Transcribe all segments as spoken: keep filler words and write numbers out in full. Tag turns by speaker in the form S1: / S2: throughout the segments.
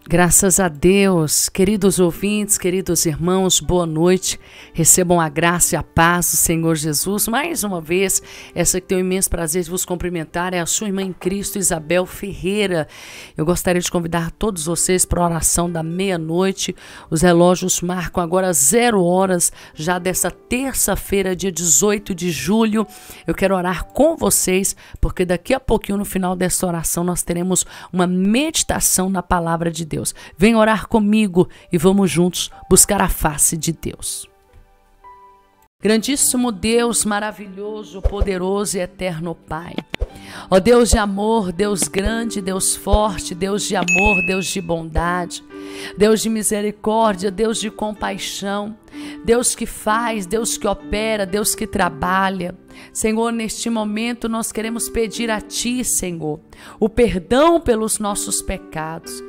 S1: Graças a Deus, queridos ouvintes, queridos irmãos, boa noite. Recebam a graça e a paz do Senhor Jesus. Mais uma vez, essa que tem o imenso prazer de vos cumprimentar é a sua irmã em Cristo, Isabel Ferreira. Eu gostaria de convidar todos vocês para a oração da meia-noite. Os relógios marcam agora zero horas, já dessa terça-feira, dia dezoito de julho. Eu quero orar com vocês, porque daqui a pouquinho, no final dessa oração, nós teremos uma meditação na palavra de Deus. Vem orar comigo e vamos juntos buscar a face de Deus. Grandíssimo Deus, maravilhoso, poderoso e eterno Pai. Ó Deus de amor, Deus grande, Deus forte, Deus de amor, Deus de bondade, Deus de misericórdia, Deus de compaixão, Deus que faz, Deus que opera, Deus que trabalha. Senhor, neste momento nós queremos pedir a Ti, Senhor, o perdão pelos nossos pecados.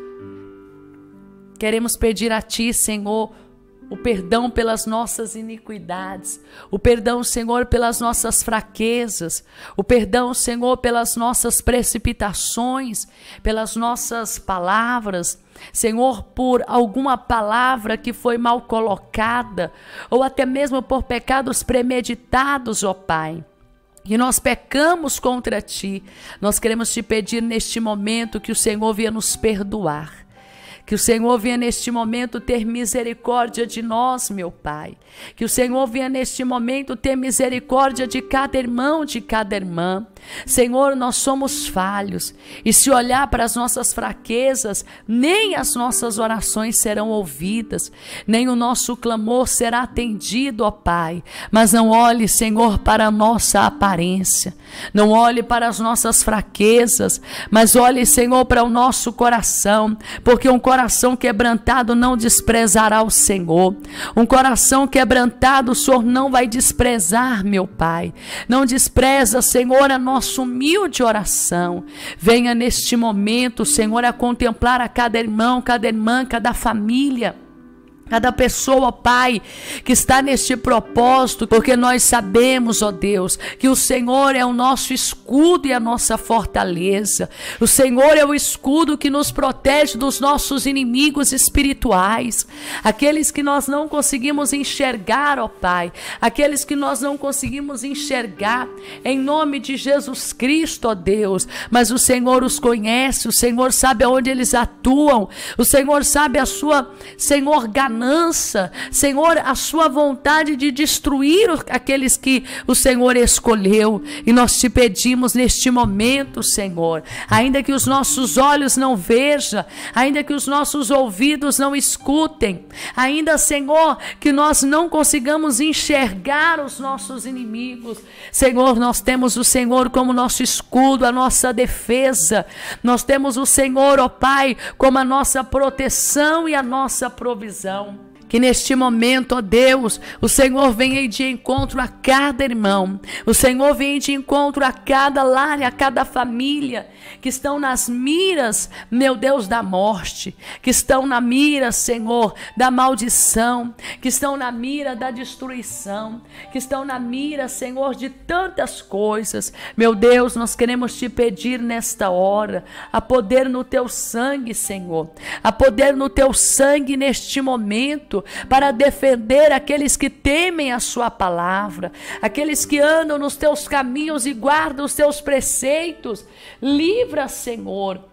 S1: Queremos pedir a Ti, Senhor, o perdão pelas nossas iniquidades, o perdão, Senhor, pelas nossas fraquezas, o perdão, Senhor, pelas nossas precipitações, pelas nossas palavras, Senhor, por alguma palavra que foi mal colocada, ou até mesmo por pecados premeditados, ó Pai. E nós pecamos contra Ti. Nós queremos Te pedir neste momento que o Senhor venha nos perdoar. Que o Senhor venha neste momento ter misericórdia de nós, meu Pai. Que o Senhor venha neste momento ter misericórdia de cada irmão, de cada irmã. Senhor, nós somos falhos. E se olhar para as nossas fraquezas, nem as nossas orações serão ouvidas, nem o nosso clamor será atendido, ó Pai. Mas não olhe, Senhor, para a nossa aparência. Não olhe para as nossas fraquezas, mas olhe, Senhor, para o nosso coração, porque um coração quebrantado não desprezará o Senhor. Um coração quebrantado o Senhor não vai desprezar, meu Pai. Não despreza, Senhor, a nossa humilde oração. Venha neste momento, Senhor, a contemplar a cada irmão, cada irmã, cada família, cada pessoa, ó Pai, que está neste propósito, porque nós sabemos, ó Deus, que o Senhor é o nosso escudo e a nossa fortaleza. O Senhor é o escudo que nos protege dos nossos inimigos espirituais, aqueles que nós não conseguimos enxergar, ó Pai, aqueles que nós não conseguimos enxergar, em nome de Jesus Cristo, ó Deus, mas o Senhor os conhece, o Senhor sabe aonde eles atuam, o Senhor sabe a sua, Senhor, ganância, Senhor, a sua vontade de destruir aqueles que o Senhor escolheu. E nós te pedimos neste momento, Senhor, ainda que os nossos olhos não vejam, ainda que os nossos ouvidos não escutem, ainda, Senhor, que nós não consigamos enxergar os nossos inimigos, Senhor, nós temos o Senhor como nosso escudo, a nossa defesa. Nós temos o Senhor, ó Pai, como a nossa proteção e a nossa provisão. Que neste momento, ó Deus, o Senhor venha de encontro a cada irmão, o Senhor venha de encontro a cada lar, a cada família, que estão nas miras, meu Deus, da morte, que estão na mira, Senhor, da maldição, que estão na mira da destruição, que estão na mira, Senhor, de tantas coisas. Meu Deus, nós queremos te pedir nesta hora, a poder no teu sangue, Senhor, a poder no teu sangue neste momento, para defender aqueles que temem a sua palavra, aqueles que andam nos teus caminhos e guardam os teus preceitos. Livra, Senhor,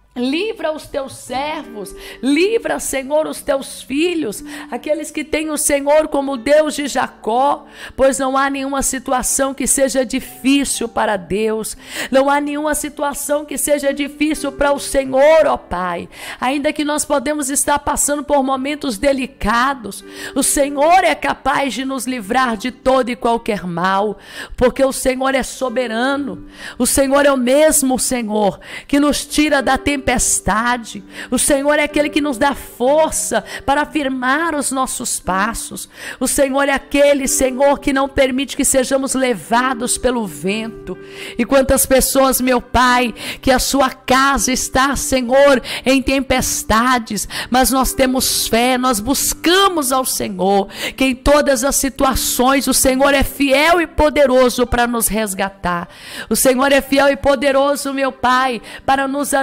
S1: livra os teus servos, livra, Senhor, os teus filhos, aqueles que têm o Senhor como Deus de Jacó, pois não há nenhuma situação que seja difícil para Deus, não há nenhuma situação que seja difícil para o Senhor, ó Pai. Ainda que nós podemos estar passando por momentos delicados, o Senhor é capaz de nos livrar de todo e qualquer mal, porque o Senhor é soberano, o Senhor é o mesmo Senhor que nos tira da tempestade, tempestade. O Senhor é aquele que nos dá força para firmar os nossos passos. O Senhor é aquele, Senhor, que não permite que sejamos levados pelo vento. E quantas pessoas, meu Pai, que a sua casa está, Senhor, em tempestades, mas nós temos fé, nós buscamos ao Senhor, que em todas as situações o Senhor é fiel e poderoso para nos resgatar. O Senhor é fiel e poderoso, meu Pai, para nos ajudar.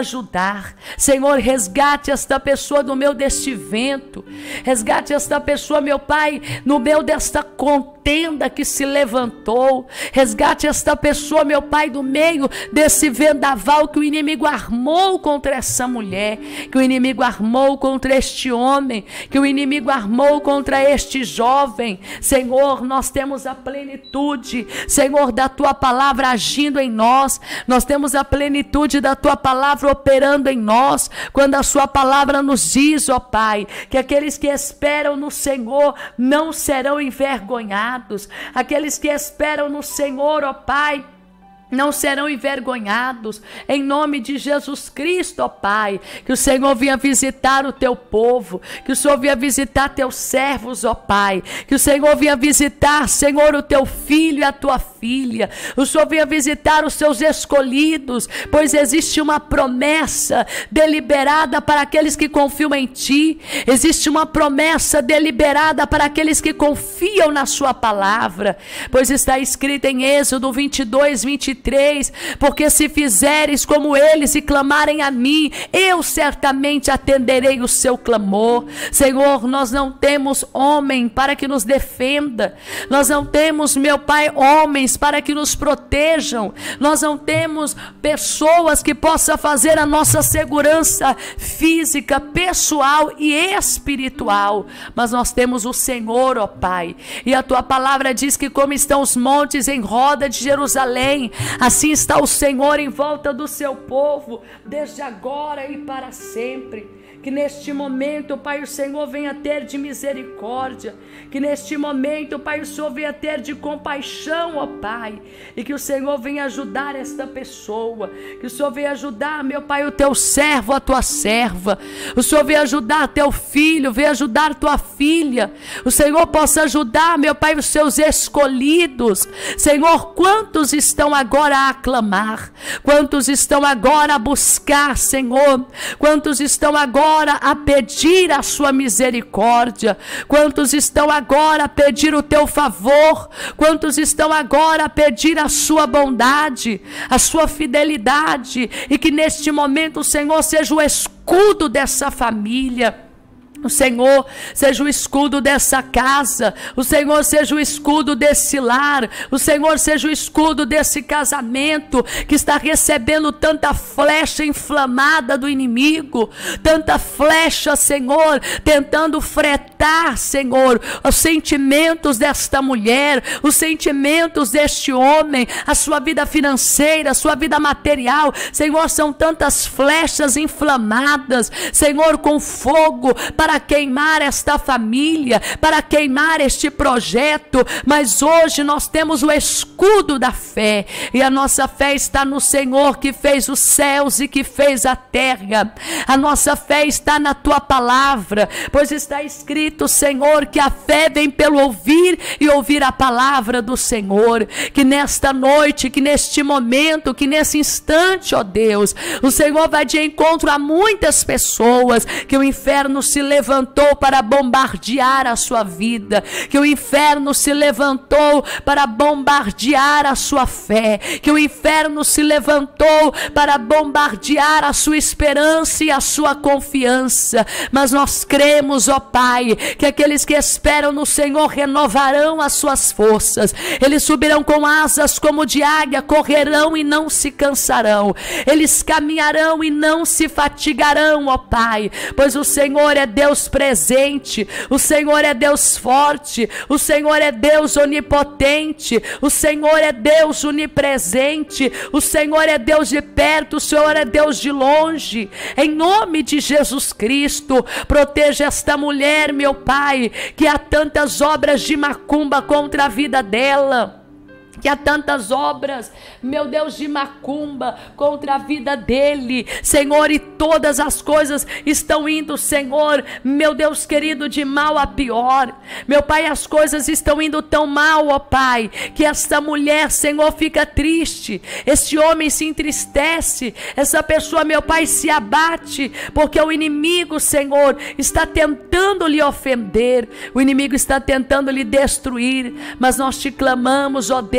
S1: lar. Senhor, resgate esta pessoa do meio deste vento. Resgate esta pessoa, meu Pai, no meio desta contenda que se levantou. Resgate esta pessoa, meu Pai, do meio desse vendaval que o inimigo armou contra essa mulher, que o inimigo armou contra este homem, que o inimigo armou contra este jovem. Senhor, nós temos a plenitude, Senhor, da tua palavra agindo em nós. Nós temos a plenitude da tua palavra operando em nós, quando a sua palavra nos diz, ó Pai, que aqueles que esperam no Senhor não serão envergonhados. Aqueles que esperam no Senhor, ó Pai, não serão envergonhados, em nome de Jesus Cristo, ó Pai. Que o Senhor venha visitar o teu povo, que o Senhor venha visitar teus servos, ó Pai, que o Senhor venha visitar, Senhor, o teu filho e a tua filha, o Senhor venha visitar os seus escolhidos, pois existe uma promessa deliberada para aqueles que confiam em ti, existe uma promessa deliberada para aqueles que confiam na sua palavra, pois está escrito em Êxodo vinte e dois, vinte e três, porque se fizeres como eles e clamarem a mim, eu certamente atenderei o seu clamor. Senhor, nós não temos homem para que nos defenda, nós não temos, meu Pai, homens para que nos protejam, nós não temos pessoas que possam fazer a nossa segurança física, pessoal e espiritual, mas nós temos o Senhor, ó Pai, e a tua palavra diz que como estão os montes em roda de Jerusalém, assim está o Senhor em volta do seu povo, desde agora e para sempre. Que neste momento, Pai, o Senhor venha ter de misericórdia, que neste momento, Pai, o Senhor venha ter de compaixão, ó Pai, e que o Senhor venha ajudar esta pessoa, que o Senhor venha ajudar, meu Pai, o teu servo, a tua serva, o Senhor venha ajudar teu filho, venha ajudar tua filha, o Senhor possa ajudar, meu Pai, os seus escolhidos. Senhor, quantos estão agora a aclamar, quantos estão agora a buscar, Senhor, quantos estão agora a pedir a sua misericórdia, quantos estão agora a pedir o teu favor, quantos estão agora a pedir a sua bondade, a sua fidelidade, e que neste momento o Senhor seja o escudo dessa família, o Senhor seja o escudo dessa casa, o Senhor seja o escudo desse lar, o Senhor seja o escudo desse casamento que está recebendo tanta flecha inflamada do inimigo, tanta flecha, Senhor, tentando fretar, Senhor, os sentimentos desta mulher, os sentimentos deste homem, a sua vida financeira, a sua vida material. Senhor, são tantas flechas inflamadas, Senhor, com fogo, para para queimar esta família, para queimar este projeto, mas hoje nós temos o escudo da fé, e a nossa fé está no Senhor que fez os céus e que fez a terra. A nossa fé está na tua palavra, pois está escrito, Senhor, que a fé vem pelo ouvir e ouvir a palavra do Senhor. Que nesta noite, que neste momento, que nesse instante, ó Deus, o Senhor vai de encontro a muitas pessoas que o inferno se levantou para bombardear a sua vida, que o inferno se levantou para bombardear a sua fé, que o inferno se levantou para bombardear a sua esperança e a sua confiança, mas nós cremos, ó Pai, que aqueles que esperam no Senhor renovarão as suas forças, eles subirão com asas como de águia, correrão e não se cansarão, eles caminharão e não se fatigarão, ó Pai, pois o Senhor é Deus presente, o Senhor é Deus forte, o Senhor é Deus onipotente, o Senhor é Deus onipresente, o Senhor é Deus de perto, o Senhor é Deus de longe. Em nome de Jesus Cristo, proteja esta mulher, meu Pai, que há tantas obras de macumba contra a vida dela, que há tantas obras, meu Deus, de macumba contra a vida dele, Senhor, e todas as coisas estão indo, Senhor, meu Deus querido, de mal a pior, meu Pai, as coisas estão indo tão mal, ó Pai, que esta mulher, Senhor, fica triste, este homem se entristece, essa pessoa, meu Pai, se abate, porque o inimigo, Senhor, está tentando lhe ofender, o inimigo está tentando lhe destruir, mas nós te clamamos, ó Deus,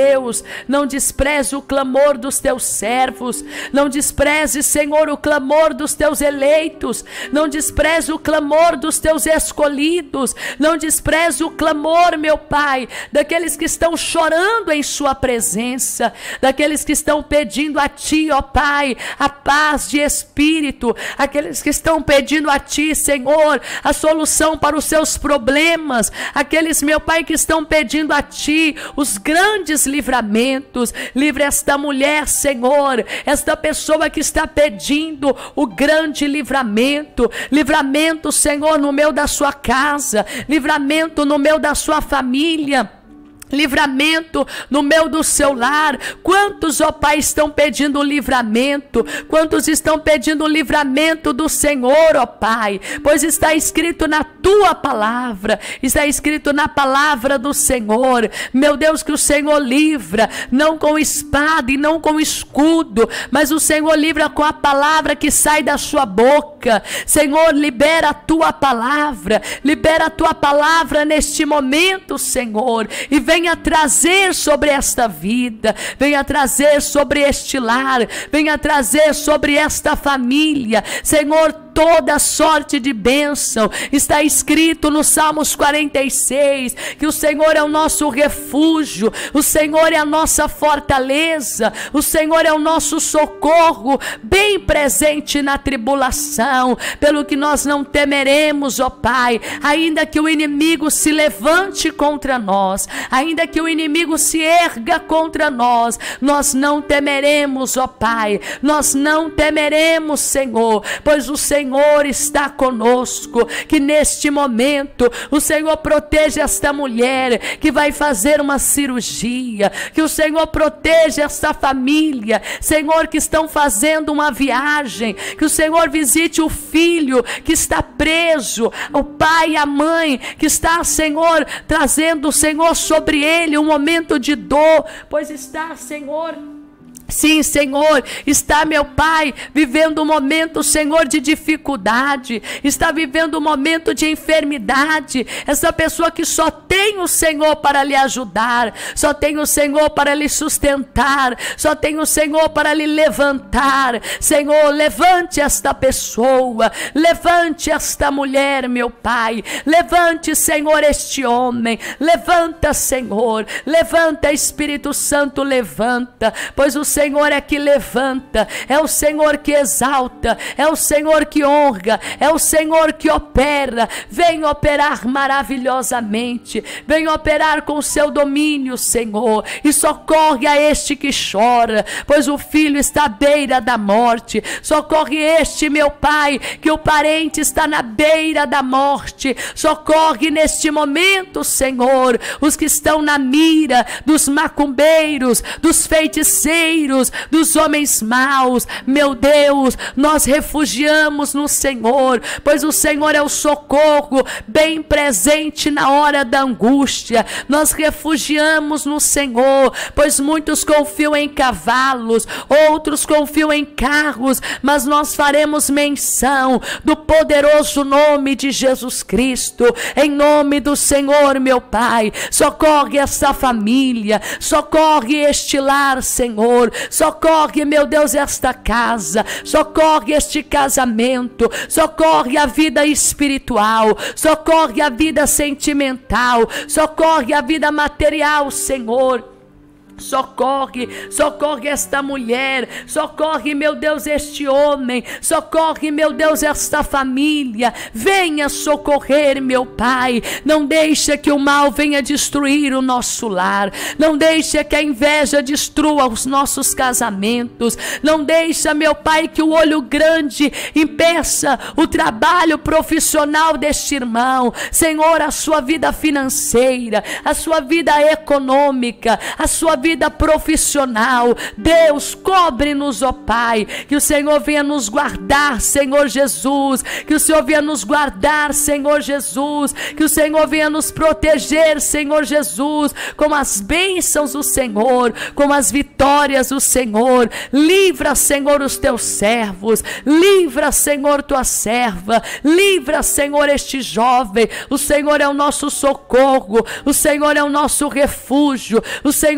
S1: Deus, não despreze o clamor dos teus servos, não despreze, Senhor, o clamor dos teus eleitos, não despreze o clamor dos teus escolhidos, não despreze o clamor, meu Pai, daqueles que estão chorando em sua presença, daqueles que estão pedindo a Ti, ó Pai, a paz de espírito, aqueles que estão pedindo a Ti, Senhor, a solução para os seus problemas, aqueles, meu Pai, que estão pedindo a Ti os grandes livramentos. Livre esta mulher, Senhor, esta pessoa que está pedindo o grande livramento, livramento, Senhor, no meio da sua casa, livramento no meio da sua família, livramento no meio do seu lar. Quantos, ó Pai, estão pedindo livramento? Quantos estão pedindo livramento do Senhor, ó Pai? Pois está escrito na Tua palavra, está escrito na palavra do Senhor, meu Deus, que o Senhor livra, não com espada e não com escudo, mas o Senhor livra com a palavra que sai da sua boca. Senhor, libera a Tua palavra, libera a Tua palavra neste momento, Senhor, e vem venha trazer sobre esta vida, venha trazer sobre este lar, venha trazer sobre esta família, Senhor, toda sorte de bênção. Está escrito no Salmos quarenta e seis, que o Senhor é o nosso refúgio, o Senhor é a nossa fortaleza, o Senhor é o nosso socorro, bem presente na tribulação, pelo que nós não temeremos, ó Pai, ainda que o inimigo se levante contra nós, ainda que o inimigo se erga contra nós, nós não temeremos, ó Pai, nós não temeremos, Senhor, pois o Senhor está conosco. Que neste momento o Senhor proteja esta mulher que vai fazer uma cirurgia, que o Senhor proteja esta família, Senhor, que estão fazendo uma viagem, que o Senhor visite o filho que está preso, o pai e a mãe que está, Senhor, trazendo, Senhor, sobre ele um momento de dor, pois está, Senhor, sim, Senhor, está, meu Pai, vivendo um momento, Senhor, de dificuldade, está vivendo um momento de enfermidade, essa pessoa que só tem o Senhor para lhe ajudar, só tem o Senhor para lhe sustentar, só tem o Senhor para lhe levantar. Senhor, levante esta pessoa, levante esta mulher, meu Pai, levante, Senhor, este homem, levanta, Senhor, levanta, Espírito Santo, levanta, pois o Senhor Senhor é que levanta, é o Senhor que exalta, é o Senhor que honra, é o Senhor que opera. Vem operar maravilhosamente, vem operar com o seu domínio, Senhor, e socorre a este que chora, pois o filho está à beira da morte. Socorre este, meu Pai, que o parente está na beira da morte. Socorre neste momento, Senhor, os que estão na mira dos macumbeiros, dos feiticeiros, dos homens maus. Meu Deus, nós refugiamos no Senhor, pois o Senhor é o socorro bem presente na hora da angústia. Nós refugiamos no Senhor, pois muitos confiam em cavalos, outros confiam em carros, mas nós faremos menção do poderoso nome de Jesus Cristo. Em nome do Senhor, meu Pai, socorre essa família, socorre este lar, Senhor, socorre, meu Deus, esta casa, socorre este casamento, socorre a vida espiritual, socorre a vida sentimental, socorre a vida material, Senhor. Socorre, socorre esta mulher, socorre, meu Deus, este homem, socorre, meu Deus, esta família. Venha socorrer, meu Pai. Não deixa que o mal venha destruir o nosso lar, não deixa que a inveja destrua os nossos casamentos, não deixa, meu Pai, que o olho grande impeça o trabalho profissional deste irmão. Senhor, a sua vida financeira, a sua vida econômica, a sua vida vida profissional. Deus, cobre-nos, ó Pai, que o Senhor venha nos guardar, Senhor Jesus, que o Senhor venha nos guardar, Senhor Jesus, que o Senhor venha nos proteger, Senhor Jesus, com as bênçãos do Senhor, com as vitórias do Senhor. Livra, Senhor, os teus servos, livra, Senhor, tua serva, livra, Senhor, este jovem. O Senhor é o nosso socorro, o Senhor é o nosso refúgio, o Senhor é a nossa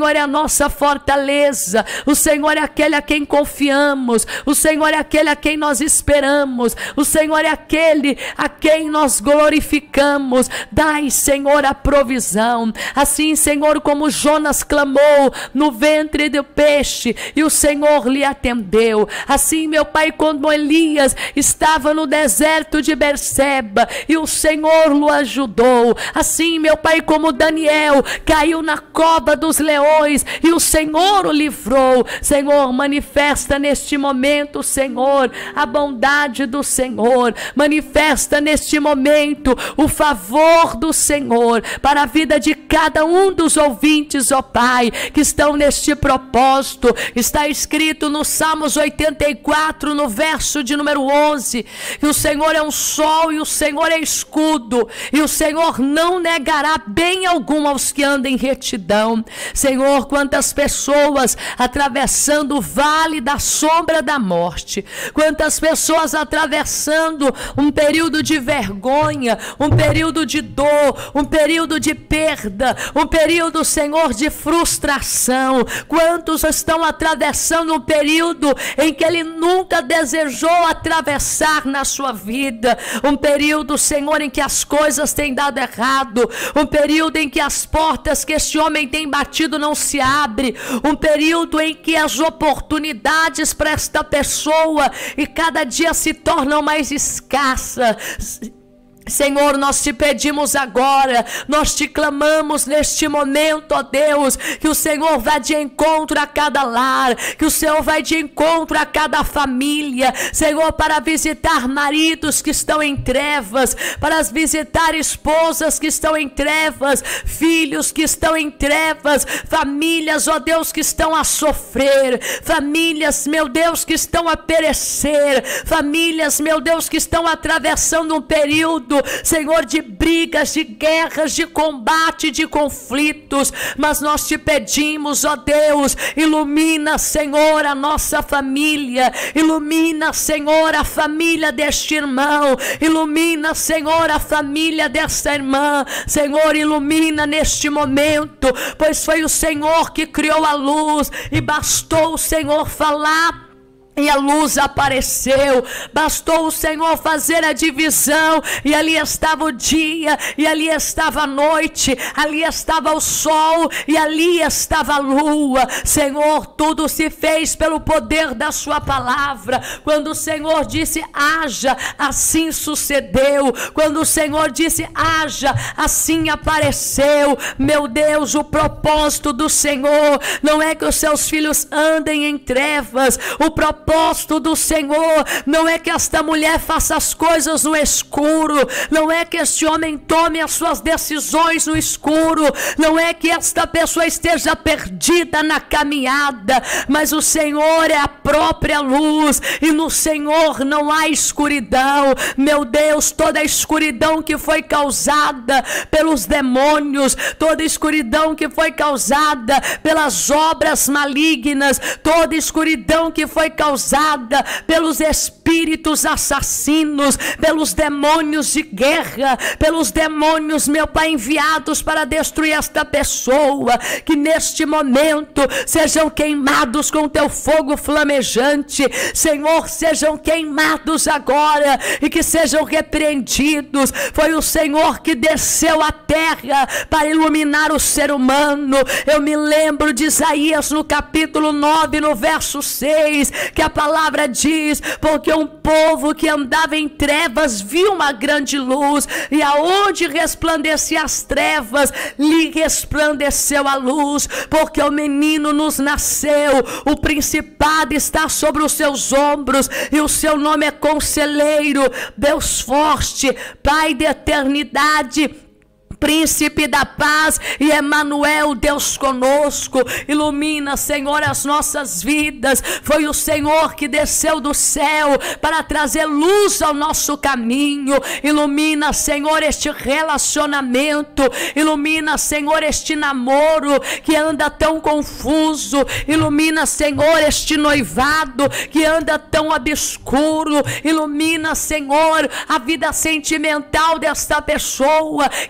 S1: nossa fortaleza, o Senhor é aquele a quem confiamos, o Senhor é aquele a quem nós esperamos, o Senhor é aquele a quem nós glorificamos. Dai, Senhor, a provisão. Assim, Senhor, como Jonas clamou no ventre do peixe e o Senhor lhe atendeu. Assim, meu Pai, quando Elias estava no deserto de Berseba e o Senhor o ajudou. Assim, meu Pai, como Daniel caiu na cova dos leões e o Senhor o livrou. Senhor, manifesta neste momento, Senhor, a bondade do Senhor. Manifesta neste momento o favor do Senhor para a vida de cada um dos ouvintes, ó Pai, que estão neste propósito. Está escrito no Salmos oitenta e quatro, no verso de número onze, que o Senhor é um sol e o Senhor é escudo, e o Senhor não negará bem algum aos que andam em retidão. Senhor, quantas pessoas atravessando o vale da sombra da morte, quantas pessoas atravessando um período de vergonha, um período de dor, um período de perda, um período, Senhor, de frustração. Quantos estão atravessando um período em que ele nunca desejou atravessar na sua vida, um período, Senhor, em que as coisas têm dado errado, um período em que as portas que este homem tem batido não se abrem, um período em que as oportunidades para esta pessoa e cada dia se tornam mais escassas. Senhor, nós te pedimos agora, nós te clamamos neste momento, ó Deus, que o Senhor vá de encontro a cada lar, que o Senhor vai de encontro a cada família, Senhor, para visitar maridos que estão em trevas, para visitar esposas que estão em trevas, filhos que estão em trevas, famílias, ó Deus, que estão a sofrer, famílias, meu Deus, que estão a perecer, famílias, meu Deus, que estão atravessando um período, Senhor, de brigas, de guerras, de combate, de conflitos. Mas nós te pedimos, ó Deus, ilumina, Senhor, a nossa família, ilumina, Senhor, a família deste irmão, ilumina, Senhor, a família desta irmã. Senhor, ilumina neste momento, pois foi o Senhor que criou a luz e bastou o Senhor falar e a luz apareceu. Bastou o Senhor fazer a divisão e ali estava o dia, e ali estava a noite, ali estava o sol e ali estava a lua. Senhor, tudo se fez pelo poder da sua palavra. Quando o Senhor disse haja, assim sucedeu. Quando o Senhor disse haja, assim apareceu. Meu Deus, o propósito do Senhor não é que os seus filhos andem em trevas. O propósito O propósito do Senhor não é que esta mulher faça as coisas no escuro, não é que este homem tome as suas decisões no escuro, não é que esta pessoa esteja perdida na caminhada, mas o Senhor é a própria luz e no Senhor não há escuridão. Meu Deus, toda a escuridão que foi causada pelos demônios, toda a escuridão que foi causada pelas obras malignas, toda a escuridão que foi causada causada pelos espíritos assassinos, pelos demônios de guerra, pelos demônios, meu Pai, enviados para destruir esta pessoa, que neste momento sejam queimados com teu fogo flamejante. Senhor, sejam queimados agora e que sejam repreendidos. Foi o Senhor que desceu à terra para iluminar o ser humano. Eu me lembro de Isaías no capítulo nove, no verso seis, que a palavra diz: porque um povo que andava em trevas viu uma grande luz, e aonde resplandecia as trevas, lhe resplandeceu a luz. Porque o menino nos nasceu, o principado está sobre os seus ombros, e o seu nome é Conselheiro, Deus Forte, Pai de eternidade, Príncipe da paz, e Emanuel, Deus conosco. Ilumina, Senhor, as nossas vidas. Foi o Senhor que desceu do céu para trazer luz ao nosso caminho. Ilumina, Senhor, este relacionamento. Ilumina, Senhor, este namoro que anda tão confuso. Ilumina, Senhor, este noivado que anda tão obscuro. Ilumina, Senhor, a vida sentimental desta pessoa que às vezes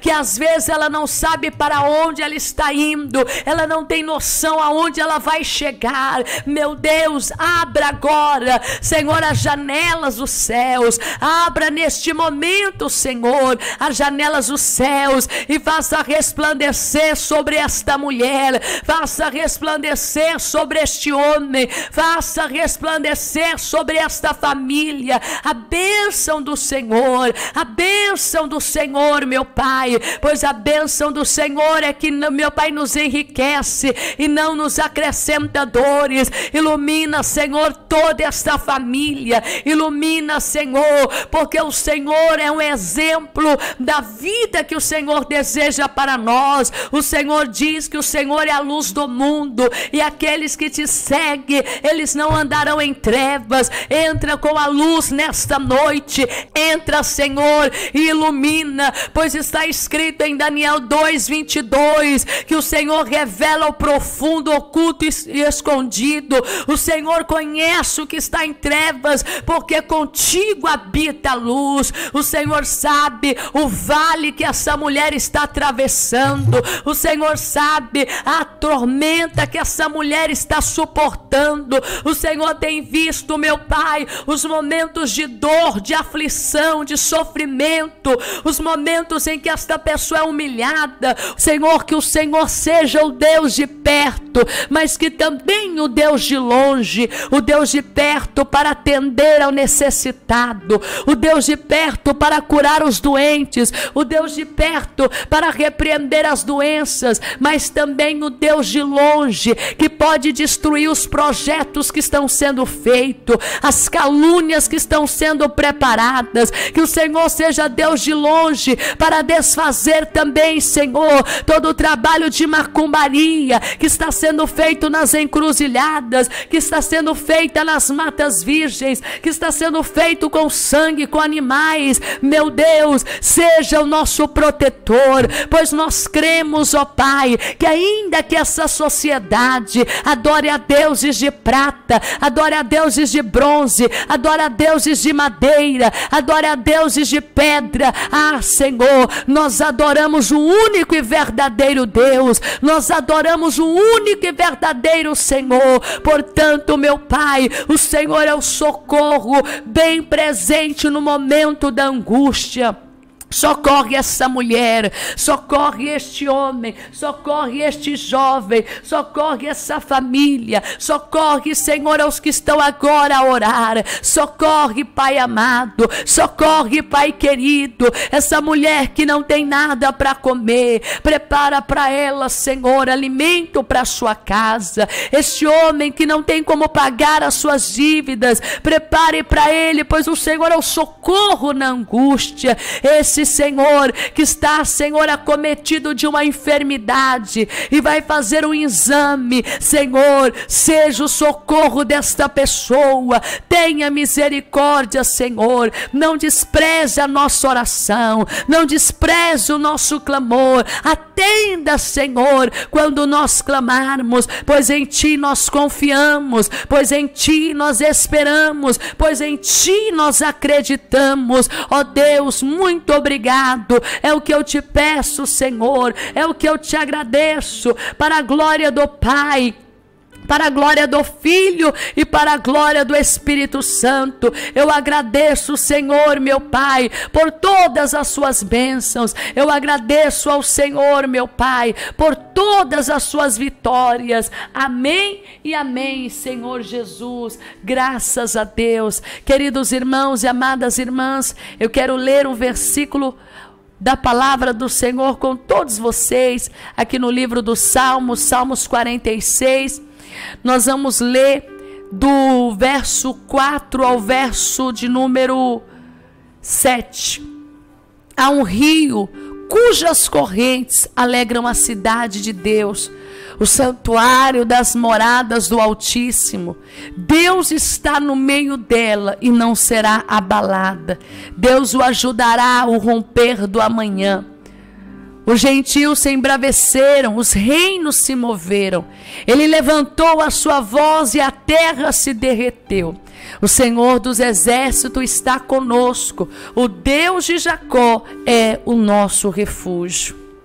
S1: vezes ela não sabe para onde ela está indo, ela não tem noção aonde ela vai chegar. Meu Deus, abra agora, Senhor, as janelas dos céus, abra neste momento, Senhor, as janelas dos céus e faça resplandecer sobre esta mulher, faça resplandecer sobre este homem, faça resplandecer sobre esta família, a bênção do Senhor, a bênção do Senhor, meu Pai, pois a bênção do Senhor é que, meu Pai, nos enriquece e não nos acrescenta dores. Ilumina, Senhor, toda esta família, ilumina, Senhor, porque o Senhor é um exemplo da vida que o Senhor deseja para nós. O Senhor diz que o Senhor é a luz do mundo e aqueles que te seguem, eles não andarão em trevas. Entra com a luz nesta noite, entra, Senhor, e ilumina, pois está escrito em Daniel dois, vinte e dois, que o Senhor revela o profundo, oculto e escondido. O Senhor conhece o que está em trevas, porque contigo habita a luz. O Senhor sabe o vale que essa mulher está atravessando, o Senhor sabe a tormenta que essa mulher está suportando. O Senhor tem visto, meu Pai, os momentos de dor, de aflição, de sofrimento, os momentos em que esta pessoa é humilhada. Senhor, que o Senhor seja o Deus de perto, mas que também o Deus de longe, o Deus de perto para atender ao necessitado, o Deus de perto para curar os doentes, o Deus de perto para repreender as doenças, mas também o Deus de longe que pode destruir os projetos que estão sendo feitos, as calúnias que estão sendo preparadas. Que o Senhor seja Deus de longe para desfazer também, Senhor, todo o trabalho de macumbaria que está sendo feito nas encruzilhadas, que está sendo feita nas matas virgens, que está sendo feito com sangue, com animais. Meu Deus, seja o nosso protetor, pois nós cremos, ó Pai, que ainda que essa sociedade adore a deuses de prata, adore a deuses de bronze, adore a deuses de madeira, adore a deuses de pedra, ah, Senhor, nós adoramos o único e verdadeiro Deus, nós adoramos o único e verdadeiro Senhor. Portanto, meu Pai, o Senhor é o socorro bem presente no momento da angústia. Socorre essa mulher, socorre este homem, socorre este jovem, socorre essa família, socorre, Senhor, aos que estão agora a orar, socorre, Pai amado, socorre, Pai querido, essa mulher que não tem nada para comer, prepara para ela, Senhor, alimento para sua casa. Este homem que não tem como pagar as suas dívidas, prepare para ele, pois o Senhor é o socorro na angústia. Esse Senhor que está, Senhor, acometido de uma enfermidade e vai fazer um exame, Senhor, seja o socorro desta pessoa. Tenha misericórdia, Senhor, não despreze a nossa oração, não despreze o nosso clamor. Atenda, Senhor, quando nós clamarmos, pois em Ti nós confiamos, pois em Ti nós esperamos, pois em Ti nós acreditamos. Ó Deus, muito obrigado. Obrigado, é o que eu te peço, Senhor, é o que eu te agradeço, para a glória do Pai, para a glória do Filho e para a glória do Espírito Santo. Eu agradeço, Senhor, meu Pai, por todas as suas bênçãos. Eu agradeço ao Senhor, meu Pai, por todas as suas vitórias. Amém e amém, Senhor Jesus. Graças a Deus. Queridos irmãos e amadas irmãs, eu quero ler um versículo da palavra do Senhor com todos vocês, aqui no livro dos Salmos, Salmos quarenta e seis. Nós vamos ler do verso quatro ao verso de número sete. Há um rio cujas correntes alegram a cidade de Deus, o santuário das moradas do Altíssimo. Deus está no meio dela e não será abalada. Deus o ajudará ao romper do amanhã. Os gentios se embraveceram, os reinos se moveram. Ele levantou a sua voz e a terra se derreteu. O Senhor dos exércitos está conosco. O Deus de Jacó é o nosso refúgio.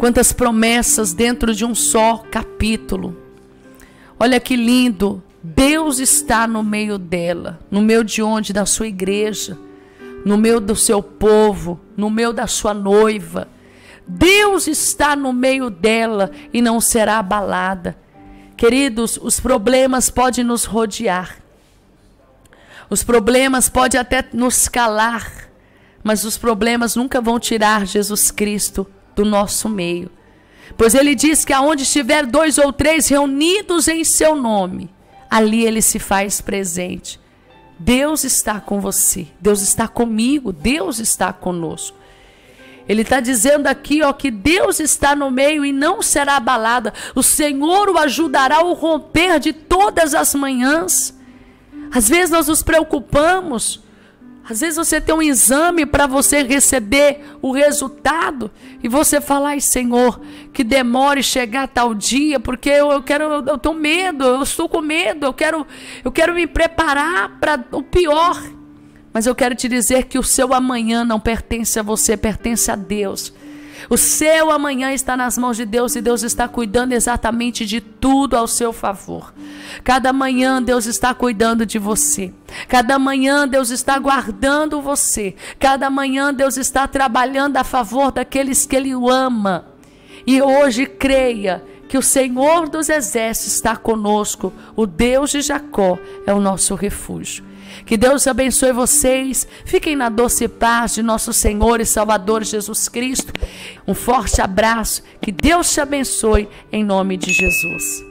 S1: Quantas promessas dentro de um só capítulo. Olha que lindo. Deus está no meio dela. No meio de onde? Da sua igreja. No meio do seu povo. No meio da sua noiva. Deus está no meio dela e não será abalada. Queridos, os problemas podem nos rodear. Os problemas podem até nos calar. Mas os problemas nunca vão tirar Jesus Cristo do nosso meio. Pois ele diz que aonde estiver dois ou três reunidos em seu nome, ali ele se faz presente. Deus está com você, Deus está comigo, Deus está conosco. Ele está dizendo aqui, ó, que Deus está no meio e não será abalada. O Senhor o ajudará ao romper de todas as manhãs. Às vezes nós nos preocupamos. Às vezes você tem um exame para você receber o resultado e você fala, ai Senhor, que demore chegar tal dia, porque eu, eu quero, eu, eu tenho medo, eu estou com medo, eu quero, eu quero me preparar para o pior. Mas eu quero te dizer que o seu amanhã não pertence a você, pertence a Deus. O seu amanhã está nas mãos de Deus e Deus está cuidando exatamente de tudo ao seu favor. Cada manhã Deus está cuidando de você. Cada manhã Deus está guardando você. Cada manhã Deus está trabalhando a favor daqueles que Ele ama. E hoje creia que o Senhor dos Exércitos está conosco. O Deus de Jacó é o nosso refúgio. Que Deus abençoe vocês. Fiquem na doce paz de nosso Senhor e Salvador Jesus Cristo. Um forte abraço. Que Deus te abençoe em nome de Jesus.